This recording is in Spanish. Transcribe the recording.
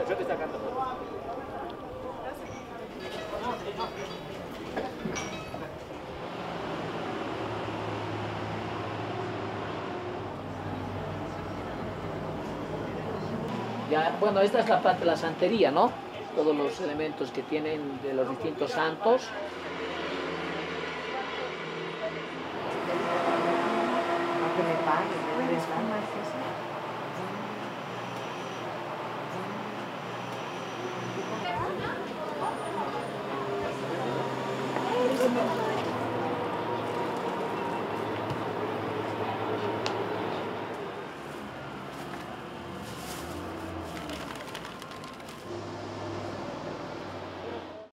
Ya, bueno, esta es la parte de la santería, ¿no? Todos los elementos que tienen de los distintos santos. No que me pague,